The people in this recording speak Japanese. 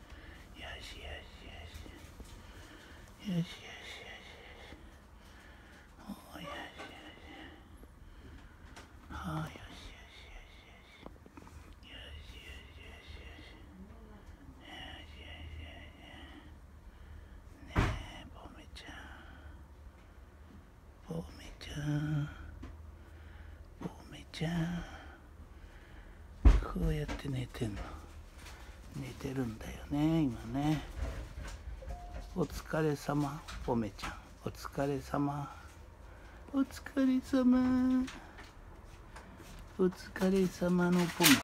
しよしよしよしよしよしおよしよしはあよしよしよしよしよしよしよしよしよしよしよしよしねえポメちゃんポメちゃんポメちゃんこうやって寝てんの。寝てるんだよね今ね。お疲れ様ポメちゃん、お疲れ様お疲れ様お疲れ様のポメ。